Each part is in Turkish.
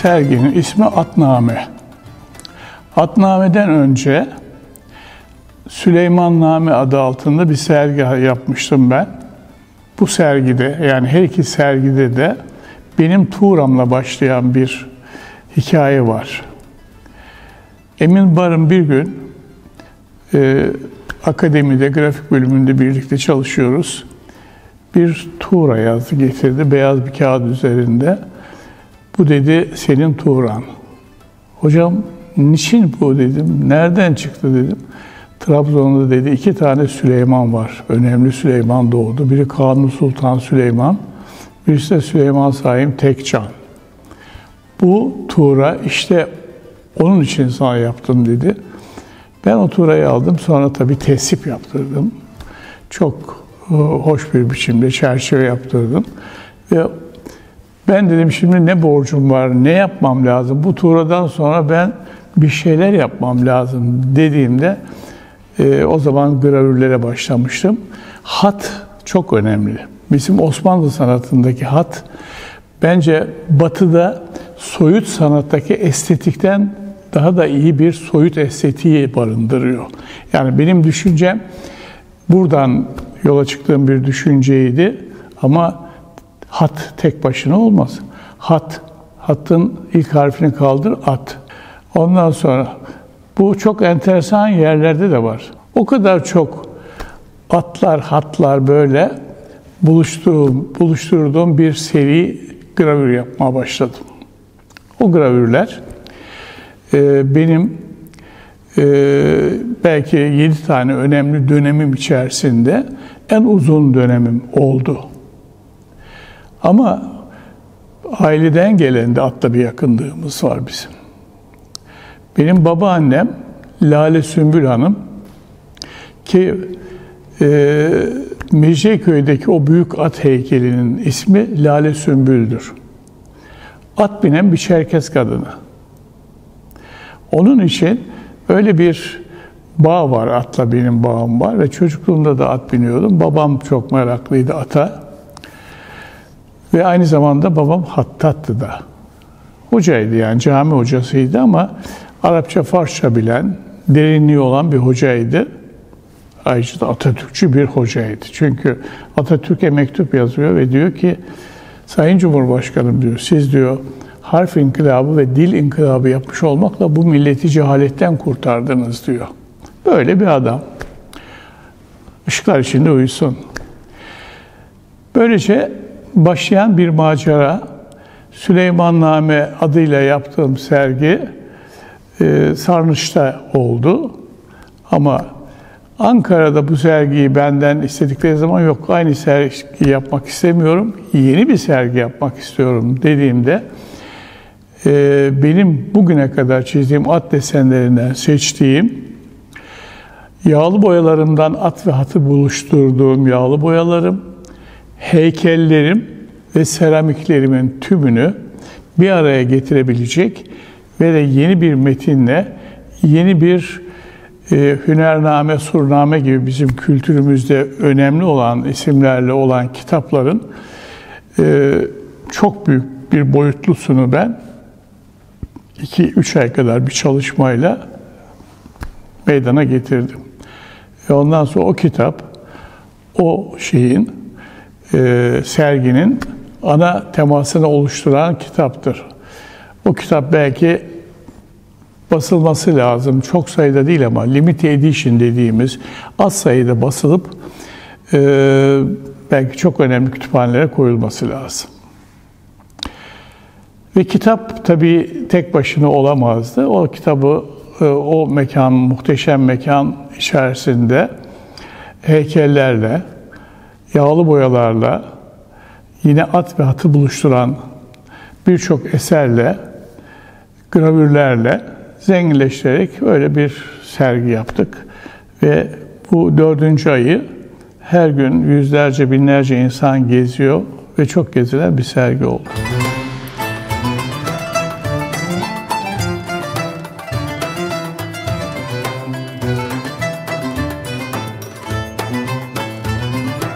serginin ismi Atname. Atname'den önce Süleymanname adı altında bir sergi yapmıştım ben. Bu sergide, yani her iki sergide de benim Tuğra'mla başlayan bir hikaye var. Emin Barın bir gün akademide, grafik bölümünde birlikte çalışıyoruz. Bir Tuğra yazdı, getirdi beyaz bir kağıt üzerinde. Bu dedi senin Tuğran. Hocam niçin bu dedim, nereden çıktı dedim. Trabzon'da dedi 2 tane Süleyman var. Önemli Süleyman doğdu. Biri Kanuni Sultan Süleyman, birisi de Süleyman Saim Tekcan. Bu Tuğra işte onun için sana yaptım dedi. Ben o Tuğra'yı aldım. Sonra tabii tesip yaptırdım. Çok hoş bir biçimde çerçeve yaptırdım. Ve ben dedim şimdi ne borcum var, ne yapmam lazım? Bu Tuğra'dan sonra ben bir şeyler yapmam lazım dediğimde o zaman gravürlere başlamıştım. Hat çok önemli. Bizim Osmanlı sanatındaki hat bence Batı'da soyut sanattaki estetikten daha da iyi bir soyut estetiği barındırıyor. Yani benim düşüncem buradan yola çıktığım bir düşünceydi ama hat tek başına olmaz. Hattın ilk harfini kaldır, at. Ondan sonra bu çok enteresan yerlerde de var. O kadar çok atlar, hatlar böyle buluşturduğum bir seri gravür yapmaya başladım. O gravürler benim belki 7 tane önemli dönemim içerisinde en uzun dönemim oldu. Ama aileden gelen de atla bir yakınlığımız var bizim. Benim babaannem Lale Sümbül Hanım ki Mecidiyeköy'deki o büyük at heykelinin ismi Lale Sümbül'dür. At binen bir Çerkes kadını. Onun için öyle bir bağ var, atla benim bağım var ve çocukluğumda da at biniyordum. Babam çok meraklıydı ata. Ve aynı zamanda babam hattattı da. Hocaydı yani cami hocasıydı ama Arapça, Farsça bilen, derinliği olan bir hocaydı. Ayrıca da Atatürkçü bir hocaydı. Çünkü Atatürk'e mektup yazıyor ve diyor ki Sayın Cumhurbaşkanım diyor, siz diyor harf inkılabı ve dil inkılabı yapmış olmakla bu milleti cehaletten kurtardınız diyor. Böyle bir adam. Işıklar içinde uyusun. Böylece başlayan bir macera, Süleymanname adıyla yaptığım sergi Sarnıç'ta oldu. Ama Ankara'da bu sergiyi benden istedikleri zaman yok aynı sergi yapmak istemiyorum, yeni bir sergi yapmak istiyorum dediğimde benim bugüne kadar çizdiğim at desenlerinden seçtiğim yağlı boyalarımdan at ve hatı buluşturduğum yağlı boyalarım, heykellerim ve seramiklerimin tümünü bir araya getirebilecek ve de yeni bir metinle, yeni bir hünername, surname gibi bizim kültürümüzde önemli olan isimlerle olan kitapların çok büyük bir boyutlusunu ben 2-3 ay kadar bir çalışmayla meydana getirdim. Ve ondan sonra o kitap, o serginin ana temasını oluşturan kitaptır. O kitap belki basılması lazım. Çok sayıda değil ama limited edition dediğimiz az sayıda basılıp belki çok önemli kütüphanelere koyulması lazım. Ve kitap tabii tek başına olamazdı. O kitabı o mekan, muhteşem mekan içerisinde heykellerle, yağlı boyalarla, yine at ve hatı buluşturan birçok eserle, gravürlerle zenginleştirerek öyle bir sergi yaptık. Ve bu 4. ayı her gün yüzlerce, binlerce insan geziyor ve çok gezilen bir sergi oldu.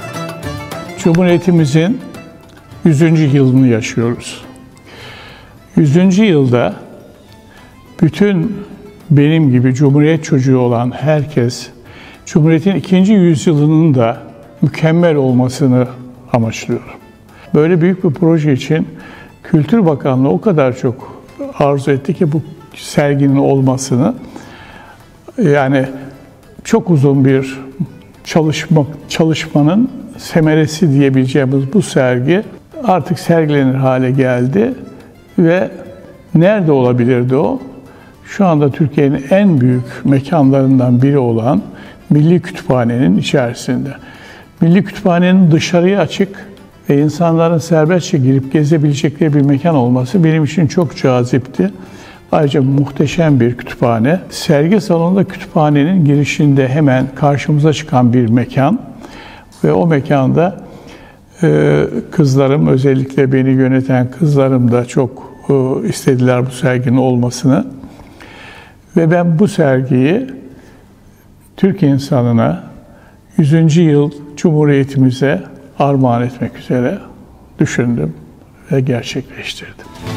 Cumhuriyetimizin 100. yılını yaşıyoruz. 100. yılda bütün benim gibi Cumhuriyet çocuğu olan herkes, Cumhuriyet'in 2. yüzyılının da mükemmel olmasını amaçlıyorum. Böyle büyük bir proje için Kültür Bakanlığı o kadar çok arzu etti ki bu serginin olmasını. Yani çok uzun bir çalışmanın semeresi diyebileceğimiz bu sergi artık sergilenir hale geldi ve nerede olabilirdi o? Şu anda Türkiye'nin en büyük mekanlarından biri olan Milli Kütüphane'nin içerisinde. Milli Kütüphane'nin dışarıya açık ve insanların serbestçe girip gezebilecekleri bir mekan olması benim için çok cazipti. Ayrıca muhteşem bir kütüphane. Sergi salonunda kütüphanenin girişinde hemen karşımıza çıkan bir mekan. Ve o mekanda kızlarım, özellikle beni yöneten kızlarım da çok istediler bu serginin olmasını. Ve ben bu sergiyi Türk insanına 100. yıl Cumhuriyetimize armağan etmek üzere düşündüm ve gerçekleştirdim.